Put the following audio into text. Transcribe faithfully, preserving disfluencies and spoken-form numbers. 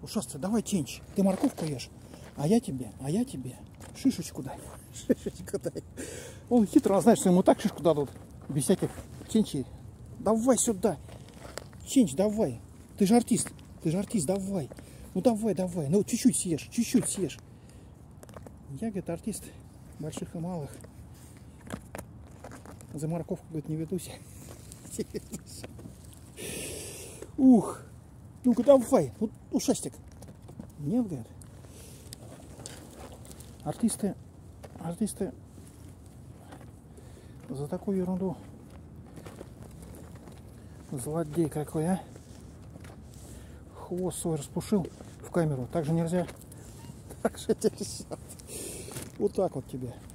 Ушастый, давай тенч. Ты морковку ешь, а я тебе, а я тебе шишечку дай. Шишечку дай. Он хитро, он знает, что ему так шишку дадут. Без всяких тенчей. Давай сюда. Тенч, давай. Ты же артист. Ты же артист, давай. Ну давай, давай. Ну чуть-чуть съешь, чуть-чуть съешь. Я, говорит, артист больших и малых. За морковку, говорит, не ведусь. Ух. Ну-ка давай. Ну, ушастик. Нет, говорит. Артисты, артисты за такую ерунду. Злодей какой, а? Хвост свой распушил в камеру. Так же нельзя. Так же нельзя. Вот так вот тебе.